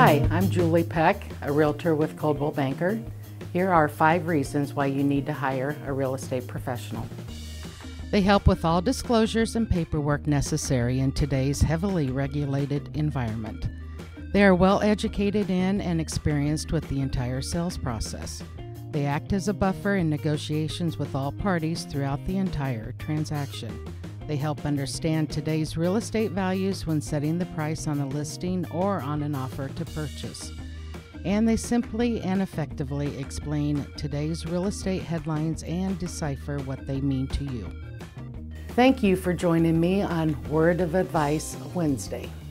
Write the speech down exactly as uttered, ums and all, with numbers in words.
Hi, I'm Julie Peck, a realtor with Coldwell Banker. Here are five reasons why you need to hire a real estate professional. They help with all disclosures and paperwork necessary in today's heavily regulated environment. They are well educated in and experienced with the entire sales process. They act as a buffer in negotiations with all parties throughout the entire transaction. They help understand today's real estate values when setting the price on a listing or on an offer to purchase. And they simply and effectively explain today's real estate headlines and decipher what they mean to you. Thank you for joining me on Word of Advice Wednesday.